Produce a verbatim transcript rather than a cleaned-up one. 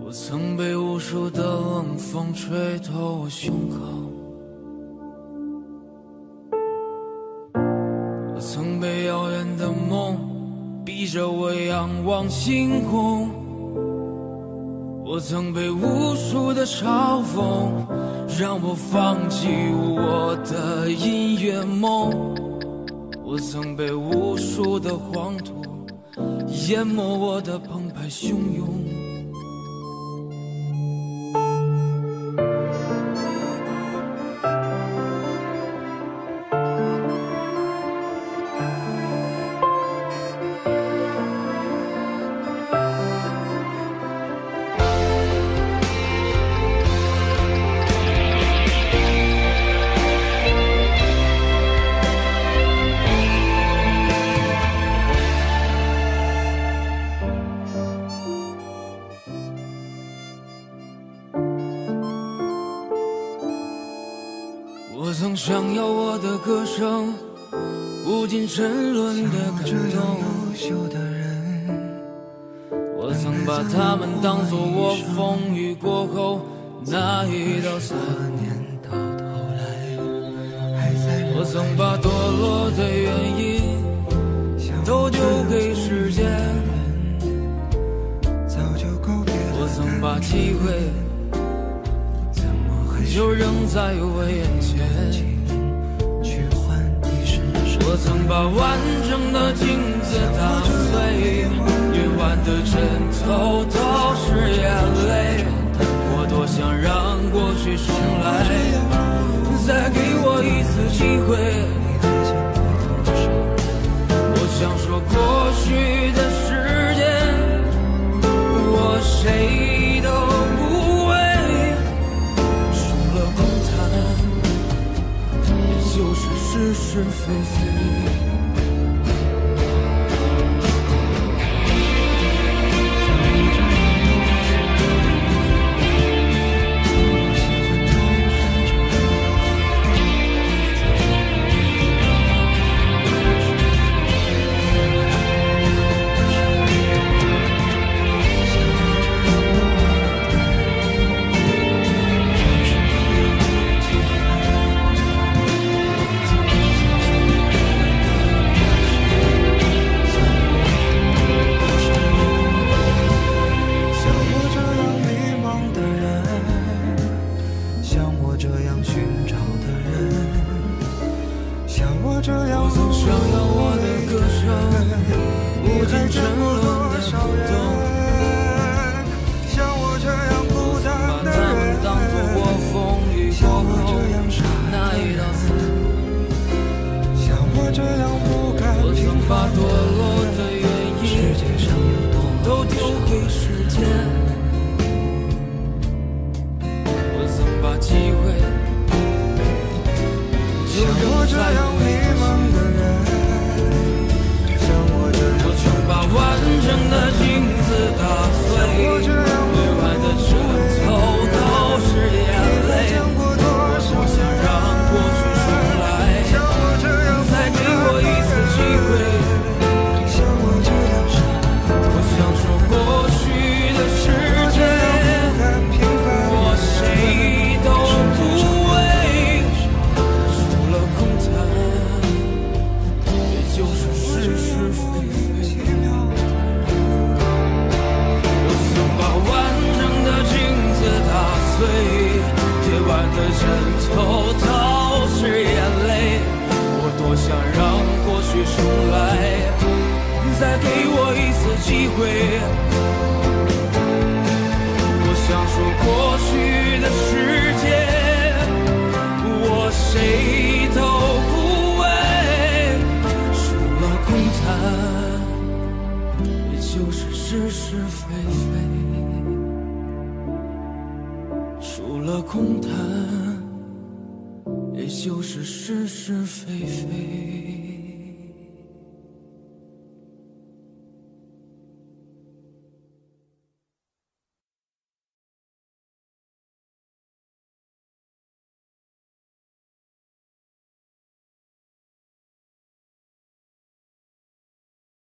我曾被无数的冷风吹透我胸口，我曾被遥远的梦逼着我仰望星空，我曾被无数的嘲讽让我放弃我的音乐梦，我曾被无数的黄土淹没我的澎湃汹涌。我曾想要我的歌声无尽沉沦的感动，我曾把他们当作我风雨过后那一道伞，我曾把堕落的原因都丢给时间，我曾把机会就扔在我眼前，我曾把完整的镜子打碎，夜晚的枕头都是眼泪，我多想让过去重来，再给我一次机会，我想说过去的时间我谁都不为，就是是是非非。我曾想要我的歌声无尽沉沦的感动，我曾把他们当作我风雨过后那一道伞，我曾把堕落的原因都丢给时间，我曾把机会就扔在我眼前，我曾把完整的镜子打碎，对外的枕头都是眼泪，我多想让过去重来，再给我一次机会，我想说过去的时间我谁都不为，除了空谈也就是是是非非，我曾把完整的镜子打碎，夜晚的枕头都是眼泪，我多想让过去重来，再给我一次机会，我想说过去的时间我谁都不为，除了空谈也就是是是非非，除了空谈也就是是是非非。